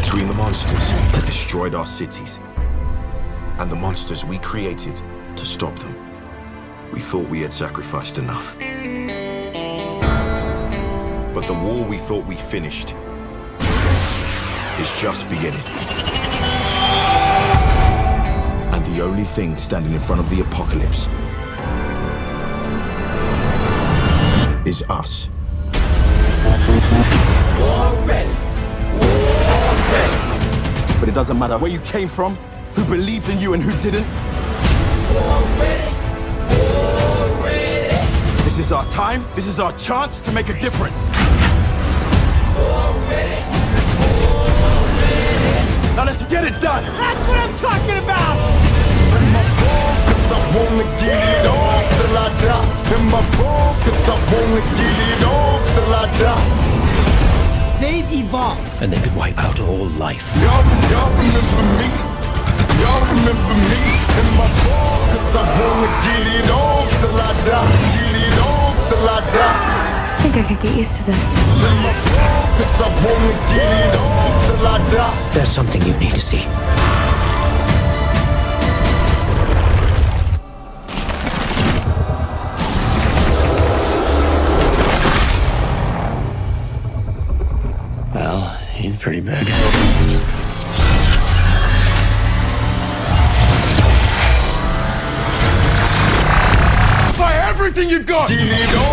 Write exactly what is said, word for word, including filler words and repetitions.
Between the monsters that destroyed our cities and the monsters we created to stop them, we thought we had sacrificed enough. But the war we thought we finished is just beginning. And the only thing standing in front of the apocalypse is us. War ready. War ready. But it doesn't matter where you came from, who believed in you and who didn't. War ready. War ready. This is our time. This is our chance to make a difference. War ready. War ready. Now let's get it done. That's what I'm talking about! In my focus, I wanna get it on till I die. In my focus, I wanna get it on till I die. They've evolved. And they could wipe out all life. Y'all, y'all remember me? Y'all remember me? In my focus, I wanna get it on till I die. Get it on till I die. I think I could get used to this. In my focus, I wanna get it on till I die. There's something you need to see. Well, he's pretty big. Fire everything you've got! Get it on